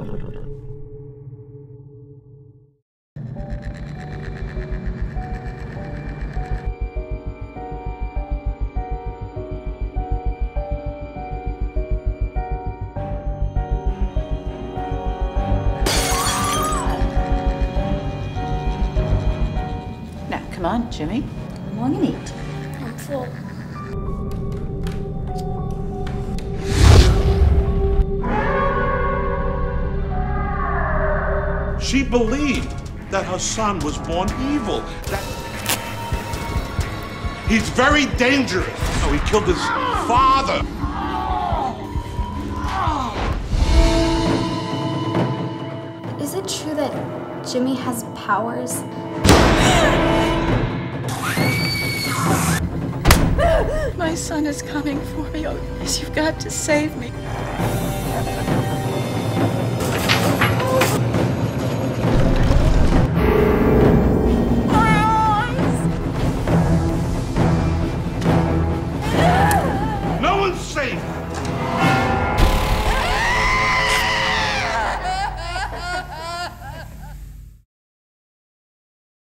Now, come on, Jimmy. Come along and eat. I'm full. She believed that her son was born evil, that he's very dangerous. Oh, he killed his father. Is it true that Jimmy has powers? My son is coming for me. Oh, yes, you've got to save me.